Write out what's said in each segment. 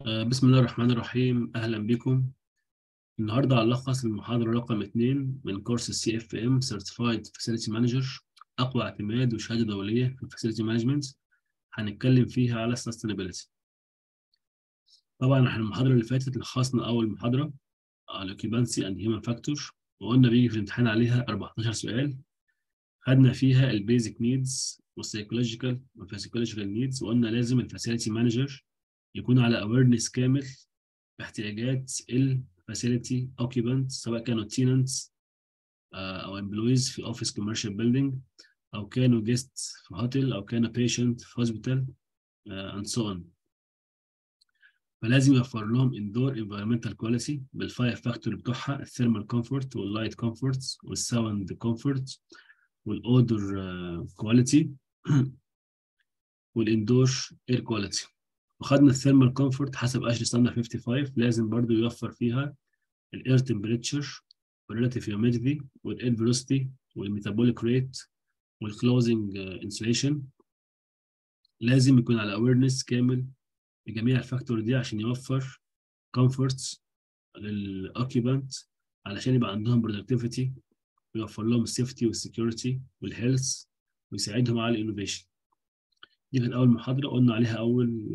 بسم الله الرحمن الرحيم، أهلا بكم. النهاردة هنلخص المحاضرة رقم 2 من كورس السي اف ام Certified Facility Manager، أقوى اعتماد وشهادة دولية في Facility Management. هنتكلم فيها على Sustainability. طبعا احنا المحاضرة اللي فاتت لخصنا أول محاضرة على Occupancy and Human Factor، وقلنا بيجي في الامتحان عليها 14 سؤال. خدنا فيها البيزك نيدز والسايكولوجيكال والفيزيكولوجيكال نيدز، وقلنا لازم الفاسيلتي مانجر يكون على awareness كامل باحتياجات الفاسيلتي اوكيبانت، سواء كانوا تيننتس او امبلويز في اوفيس كوميرشال بيلدينج، او كانوا جيست في هوتيل، او كانوا بيشنت في هوسبيتال اند سو اون. فلازم يوفر لهم اندور انفيرمنتال كواليتي بالفايف فاكتور بتوعها: الثيرمال كومفورت واللايت كومفورت والساوند كومفورت والاودر كواليتي والاندور اير كواليتي. وخدنا الثيرمال كومفورت حسب اشري ستاندرد 55، لازم برضو يوفر فيها الاير تمبريتشر والريلاتيف هيوميديتي والاير فيلوسيتي والميتابوليك ريت والكلوزنج انسوليشن. لازم يكون على اويرنس كامل بجميع الفاكتور دي عشان يوفر كومفورتس للاوكيبانت، علشان يبقى عندهم برودكتيفيتي، ويوفر لهم السيفتي والسكيورتي والهيلث، ويساعدهم على الانوفيشن. دي كانت اول محاضره قلنا عليها اول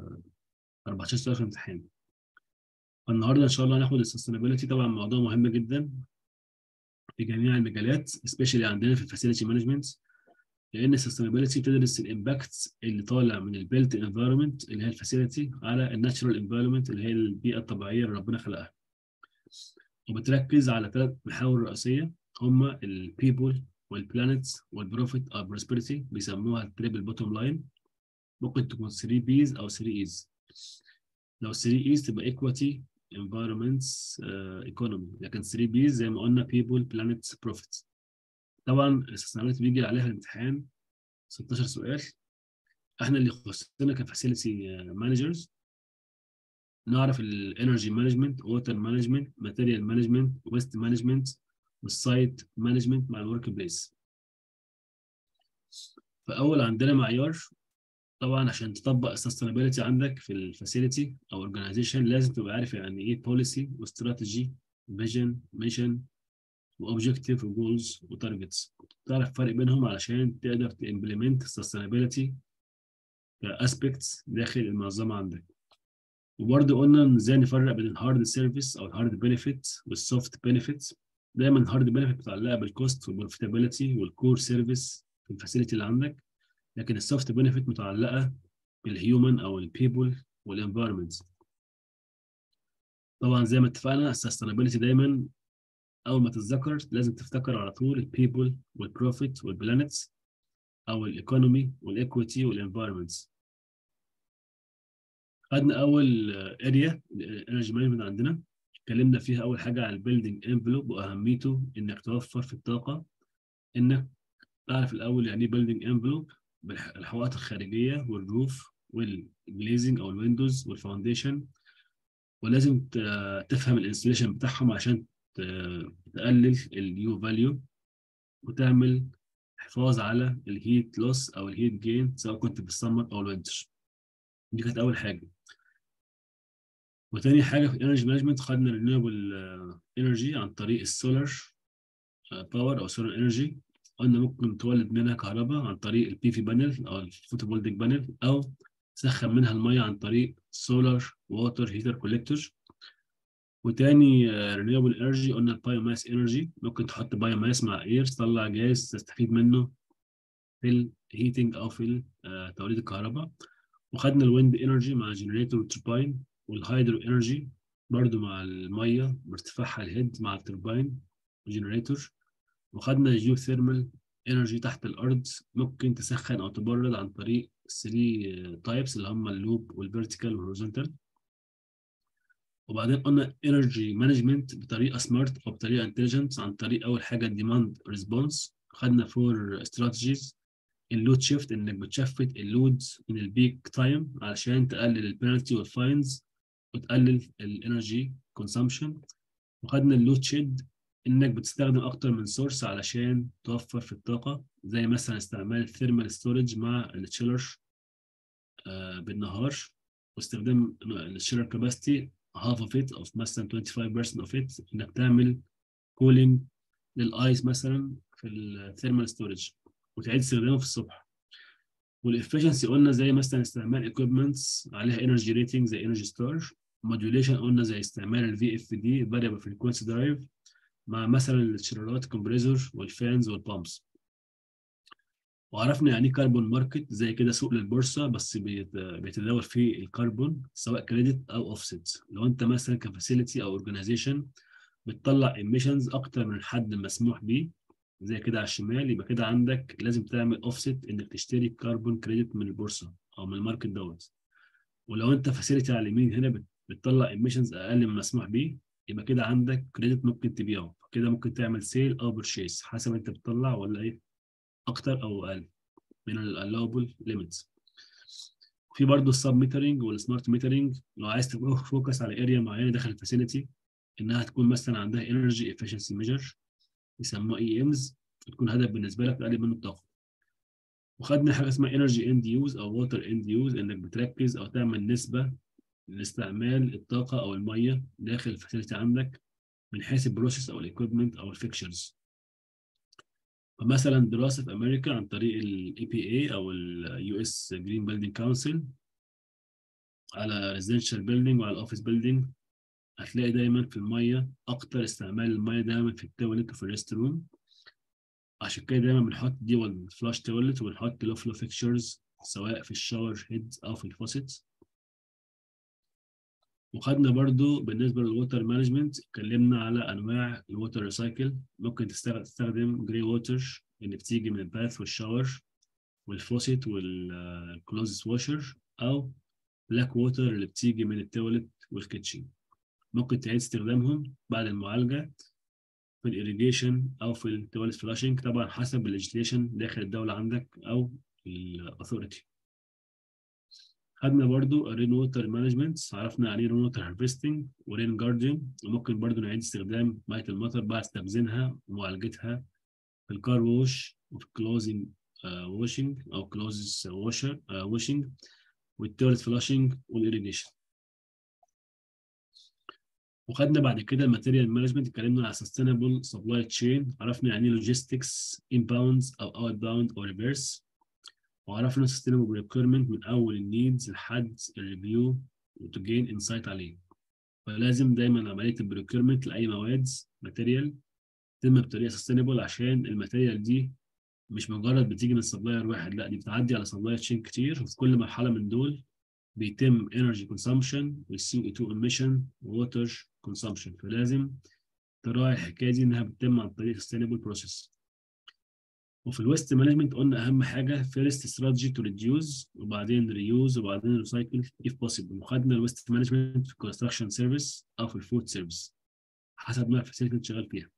14 سؤال في الامتحان. فالنهارده ان شاء الله هناخد السستينابيلتي، طبعا موضوع مهم جدا في جميع المجالات، سبيشالي عندنا في الفاسيلتي مانجمنت، لان السستينابيلتي بتدرس الامباكت اللي طالع من البيلت انفايرمنت اللي هي الفاسيلتي على الناتشرال انفايرمنت اللي هي البيئه الطبيعيه اللي ربنا خلقها. وبتركز على ثلاث محاور رئيسيه، هما البيبول والبلانيتس والبروفيت او بروسبرتي، بيسموها التريبل بوتوم لاين. ممكن تكون 3 بيز او 3 ايز. لو 3 ايز تبقى ايكواتي انفايرمنتس ايكونومي، لكن 3 بيز زي ما قلنا بيبول بلانيتس بروفيت. طبعا السستينابيلتي بيجي عليها الامتحان 16 سؤال. احنا اللي يخصنا كفاسيلتي مانجرز نعرف الانرجي مانجمنت، ووتر مانجمنت، ماتيريال مانجمنت، ويست مانجمنت، والسايت مانجمنت مع الورك بليس. فاول عندنا معيار، طبعا عشان تطبق السستينابيلتي عندك في الفاسيلتي او اورجانيزيشن لازم تبقى عارف يعني ايه بوليسي واستراتيجي، فيجن، ميشن، واوبجكتيف وجولز وتارجتس. تعرف الفرق بينهم علشان تقدر تمبلمنت السستينابيلتي كاسبيكتس داخل المنظمه عندك. وبرضه قلنا ان ازاي نفرق بين الهارد سيرفيس او الهارد بنفيت والسوفت بنفيت. دايما الهارد بنفيت متعلقه بالكوست والبروفيتابيلتي والكور سيرفيس في الفاسيلتي اللي عندك، لكن السوفت بنفيت متعلقه بالهيومن او البيبل والانفايرمنت. طبعا زي ما اتفقنا السستينابيلتي دايما اول ما تتذكر لازم تفتكر على طول البيبل والبروفيت والبلانتس، او الايكونومي والايكويتي والانفايرمنت. خدنا اول اريا الانرجي مانجمنت عندنا، اتكلمنا فيها اول حاجه على البيلدينج انفلوب واهميته انك توفر في الطاقه، انك تعرف الاول يعني ايه بيلدينج انفلوب، بالحوائط الخارجيه والروف والجليزنج او الويندوز والفاونديشن. ولازم تفهم الانستليشن بتاعهم عشان تقلل اليو فاليو وتعمل حفاظ على الهيت لوس او الهيت جين، سواء كنت في السمر او الوينتر. دي كانت اول حاجه. وتاني حاجه في الانرجي مانجمنت خدنا رينيوبل انرجي عن طريق السولار باور او سولار انرجي. قلنا ممكن تولد منها كهرباء عن طريق البي في بانل او الفوتوفولتيك بانل، او تسخن منها الميه عن طريق سولار ووتر هيتر كوليكتور. وتاني رينيوبل انرجي قلنا البايو ماس انرجي، ممكن تحط بايو ماس مع اير تطلع جاز تستفيد منه في الهيتنج او في توليد الكهرباء. وخدنا الويند انرجي مع جنريتور وترباين، والهيدرو انرجي برضو مع الميه بارتفاعها الهيد مع الترباين وجنريتور. وخدنا الجيو ثيرمال انرجي تحت الارض، ممكن تسخن او تبرد عن طريق 3 تايبس اللي هم اللوب والفيرتيكال والهوريزونتال. وبعدين قلنا انرجي مانجمنت بطريقه سمارت او بطريقه انتليجنت عن طريق اول حاجه الديماند ريسبونس. خدنا 4 استراتيجيز: اللود شيفت، انك بتشفت اللود من البيك تايم علشان تقلل البنالتي والفاينز وتقلل الانرجي كونسامشن. وخدنا اللود شيد، انك بتستخدم اكتر من سورس علشان توفر في الطاقه، زي مثلا استعمال الثيرمال ستورج مع التشيلر بالنهار، واستخدام الشيلر كاباسيتي half of it of مثلا 25% of it انك تعمل كولينج للايس مثلا في الثيرمال ستورج وتعيد استخدامه في الصبح. والافشنسي قلنا زي مثلا استعمال ايكويبمنتس عليها انرجي ريتنج زي انرجي ستار. موديوليشن قلنا زي استعمال الفي اف دي فاريبل فريكونسي درايف مع مثلا الشرارات كومبريسور والفانز والبامبس. وعرفنا يعني ايه كربون ماركت زي كده سوق للبورصه بس بيتداول فيه الكربون سواء كريدت او اوفست. لو انت مثلا كفاسيلتي او اورجانيزيشن بتطلع ايميشنز اكتر من الحد المسموح به زي كده على الشمال، يبقى كده عندك لازم تعمل اوفست انك تشتري كربون كريدت من البورصه او من الماركت دوت. ولو انت فاسيلتي على اليمين هنا بتطلع ايميشنز اقل من المسموح به، يبقى كده عندك كريدت ممكن تبيعه، كده ممكن تعمل سيل او برشيس حسب انت بتطلع ولا ايه اكتر او اقل من الالاوبل ليميتس. في برضه السب ميترنج والسمارت ميترنج لو عايز تفوكس على اريا معينه داخل الفاسيلتي انها تكون مثلا عندها انرجي افشنسي ميجر يسموها اي امز، تكون هدف بالنسبه لك تقلل منه الطاقه. وخدنا حاجه اسمها انرجي اند يوز او ووتر اند يوز انك بتركز او تعمل نسبه لاستعمال الطاقه او الميه داخل الفاسيلتي عندك من حيث البروسيس او الايكويبمنت او الفيكشرز. فمثلا دراسه في امريكا عن طريق الاي بي اي او اليو اس جرين بيلدينج كونسل على ريزيدنشال بيلدينج وعلى الاوفيس بيلدينج، هتلاقي دايما في الميه اكتر استعمال الميه دايما في التواليت وفي الريست روم. عشان كده دايما بنحط دي والفلاش تواليت وبنحط لو فلو فيكشرز سواء في الشاور هيد او في الفوسيت. وخدنا برضو بالنسبه للووتر مانجمنت اتكلمنا على انواع الووتر ريسايكل. ممكن تستخدم جري ووتر اللي بتيجي من الباث والشاور والفوسيت والكلوزس واشر، او بلاك ووتر اللي بتيجي من التواليت والكيتشن. ممكن تعيد استخدامهم بعد المعالجه في الإيريجيشن أو في التواليت فلاشنج طبعا حسب الليجيسليشن داخل الدولة عندك أو الأثوريتي. خدنا برضو الرين ووتر مانجمنت، عرفنا يعني ايه رين ووتر هارفستنج ورين جاردن، وممكن برضو نعيد استخدام مية المطر بعد تخزينها ومعالجتها في الكار ووش وفي الكلوزنج واشنج أو كلوزز واشر واشنج والتواليت فلاشنج والإيريجيشن. وخدنا بعد كده الماتيريال مانجمنت، اتكلمنا على سستينبل سبلاي تشين، عرفنا يعني ايه لوجيستكس انباوندز او اوت باوند او ريفيرس، وعرفنا سستينبل ريكويرمنت من اول النيدز لحد الريفيو وتو جين انسايت عليه. فلازم دايما عمليه البريكويرمنت لاي مواد ماتيريال تتم بطريقه سستينبل، عشان الماتيريال دي مش مجرد بتيجي من سبلاير واحد، لا دي بتعدي على سبلاير تشين كتير، وفي كل مرحله من دول بيتم energy consumption وال CO2 emission water consumption. فلازم تراعي الحكايه دي انها بتتم عن طريق sustainable process. وفي الويست مانجمنت قلنا اهم حاجه فيرست استراتيجي تو ريديوز وبعدين ريوز وبعدين ريسايكل if possible. وخدنا الويست مانجمنت في الكونستراكشن سيرفيس او في الفود سيرفيس حسب ما الفاسيلتي اللي شغال فيها.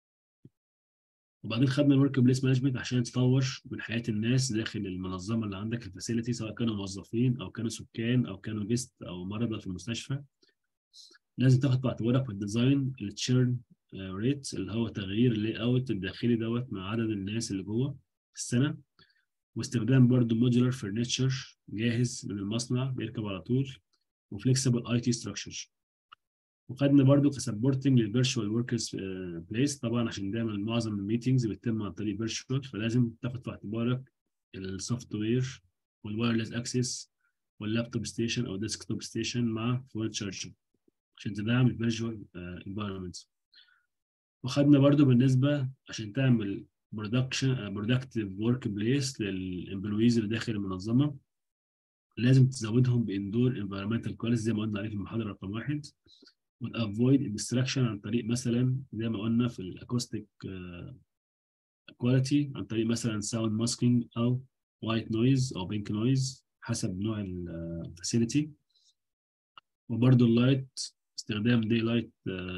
وبعدين خدنا الورك بليس مانجمنت عشان تطور من حياه الناس داخل المنظمه اللي عندك الفاسيلتي، سواء كانوا موظفين او كانوا سكان او كانوا جيست او مرضى في المستشفى. لازم تاخد في اعتبارك في الديزاين التشيرن ريت اللي هو تغيير اللاي اوت الداخلي دوت مع عدد الناس اللي جوه في السنه، واستخدام برضو مودولار فرنتشر جاهز من المصنع بيركب على طول، وفليكسبل اي تي ستراكشر. وخدنا برضو كسبورتنج للفيرتشوال وركرز بليس طبعا عشان دايما معظم الميتنجز بتتم عن طريق فيرتشوال، فلازم تاخد في اعتبارك السوفت وير والوايرلس اكسس واللابتوب ستيشن او ديسكتوب ستيشن مع فون تشارجر عشان تدعم الفيرتشوال انفايرمنت. وخدنا برضو بالنسبه عشان تعمل برودكتيف ورك بليس للامبلويز اللي داخل المنظمه، لازم تزودهم باندور انفيرمنتال كواليتي زي ما قلنا عليه في المحاضره رقم واحد، وتافويد الديستراكشن عن طريق مثلا زي ما قلنا في الاكوستيك كواليتي عن طريق مثلا ساوند ماسكينج او وايت نويز او بينك نويز حسب نوع الفاسيلتي. وبرضو اللايت استخدام دي لايت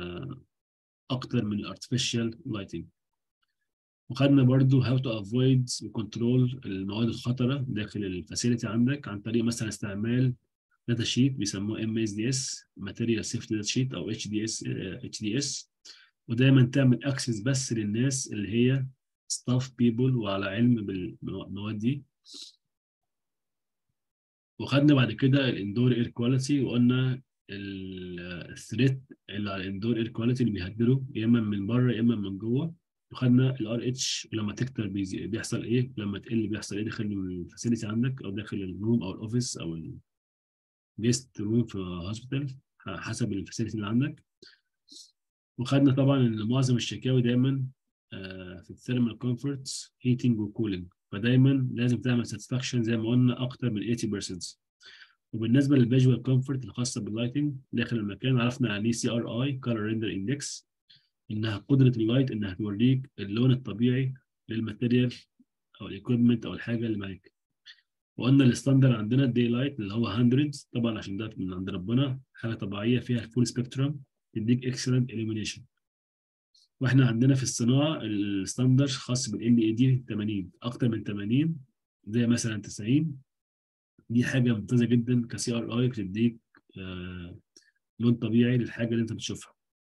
اكتر من الارتفيشال لايتنج. وخدنا برضو how to avoid وكنترول المواد الخطرة داخل الفاسيلتي عندك عن طريق مثلا استعمال داتا شيت بيسموه MSDS Material Safety Data Sheet أو HDS. ودايما تعمل اكسس بس للناس اللي هي staff people وعلى علم بالمواد دي. وخدنا بعد كده الاندور اير كواليتي، وقلنا الثريت اللي على الاندور اير كواليتي اللي بيهدده يا اما من بره يا اما من جوه. وخدنا الار اتش لما تكتر بيحصل ايه، لما تقل بيحصل ايه داخل الفاسيلتي عندك او داخل الروم او الاوفيس او الجيست روم في هوسبيتال حسب الفاسيلتي اللي عندك. وخدنا طبعا ان معظم الشكاوي دايما في الثيرمال كومفورت هيتنج وكولينج، فدايما لازم تعمل ساتسفاكشن زي ما قلنا اكتر من 80%. وبالنسبه للفيجوال كومفورت الخاصه باللايتنج داخل المكان، عرفنا يعني ايه سي ار اي كولر ريندر اندكس، انها قدره اللايت انها توريك اللون الطبيعي للماتيريال او الايكويبمنت او الحاجه اللي معاك. وقلنا الستاندر عندنا الدي لايت اللي هو 100 طبعا عشان ده من عند ربنا حاجه طبيعيه فيها الفول سبيكترم تديك اكسلنت illumination. واحنا عندنا في الصناعه الستاندر خاص بالال اي دي 80 اكتر من 80 زي مثلا 90. دي حاجه ممتازه جدا كسي ار اي بتديك آه لون طبيعي للحاجه اللي انت بتشوفها.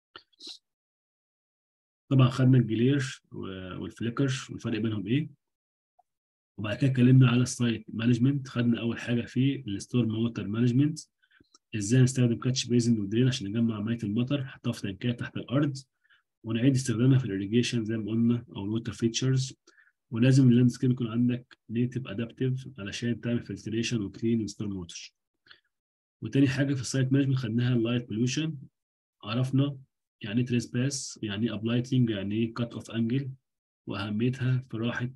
طبعا خدنا الجلير والفليكر والفرق بينهم ايه. وبعد كده اتكلمنا على السايت مانجمنت، خدنا اول حاجه في الستورم ووتر مانجمنت، ازاي نستخدم كاتش بيزن ودرين عشان نجمع ميه المطر نحطها في تنكات تحت الارض ونعيد استخدامها في الاريجيشن زي ما قلنا او الووتر فيتشرز. ولازم اللاندسكيب يكون عندك نيتف ادابتيف علشان تعمل فلتريشن وكلين وستورم ووتر. وتاني حاجه في السايت مانجمنت خدناها اللايت بوليوشن، عرفنا يعني ايه تريس باس، يعني ايه ابلايتنج، يعني ايه كات اوف انجل، واهميتها في راحه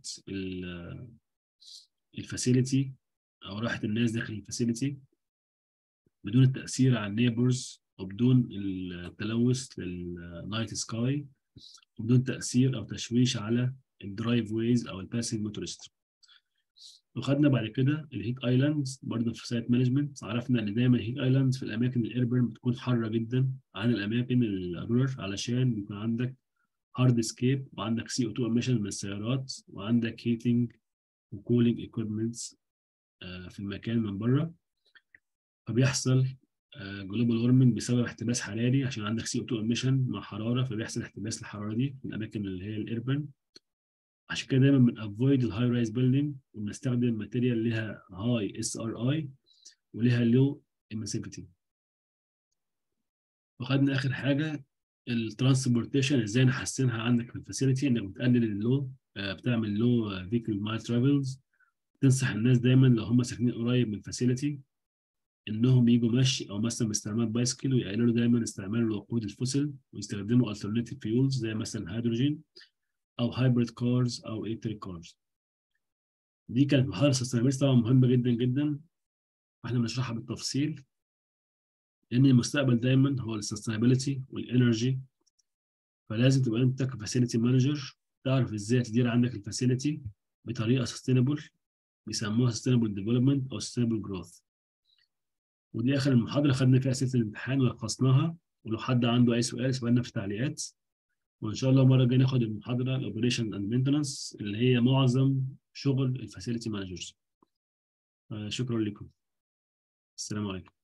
الفاسيلتي او راحه الناس داخل الفاسيلتي بدون التاثير على النيبرز وبدون التلوث للنايت سكاي وبدون تاثير او تشويش على الدرايف ويز او الباسنج موتورست. وخدنا بعد كده الهيت ايلاندز برضه في سايت مانجمنت، عرفنا ان دايما الهيت ايلاندز في الاماكن الاربن بتكون حاره جدا عن الاماكن الرورال علشان بيكون عندك هارد سكيب وعندك سي او 2 ايميشن من السيارات وعندك هيتنج وكولينج ايكويبمنتس في المكان من بره. فبيحصل جلوبال وارمنج بسبب احتباس حراري عشان عندك سي او 2 ايميشن مع حراره، فبيحصل احتباس الحراره دي في الاماكن اللي هي الاربن. عشان كده دايما بنافويد الهاي رايز بيلدينج وبنستخدم ماتيريال ليها هاي اس ار اي وليها لو emissivity. وخدنا اخر حاجه الترانسبورتيشن، ازاي نحسنها عندك في الفاسيلتي، انك بتقلل اللو بتعمل لو فيكل مايل ترافلز. تنصح الناس دايما لو هم ساكنين قريب من الفاسيلتي انهم يجوا مشي او مثلا باستعمال بايسكل، ويقللوا دايما استعمال الوقود الفوسيل ويستخدموا alternative fuels زي مثلا هيدروجين او هايبريد كارز او الكتريك كارز. دي كانت محاضره سستينابيلتي طبعا مهمه جدا جدا، واحنا بنشرحها بالتفصيل لان المستقبل دايما هو السستينابيلتي والانرجي. فلازم تبقى انت كفاسيلتي مانجر تعرف ازاي تدير عندك الفاسيلتي بطريقه سستينابل، بيسموها سستينابل ديفلوبمنت او سستينابل جروث. ودي اخر المحاضره خدنا فيها اسئله الامتحان ولخصناها، ولو حد عنده اي سؤال سيبنا في التعليقات. وان شاء الله المره الجايه ناخد المحاضره الاوبريشن اند مينتنس اللي هي معظم شغل الفاسيلتي مانجرز. شكرا لكم. السلام عليكم.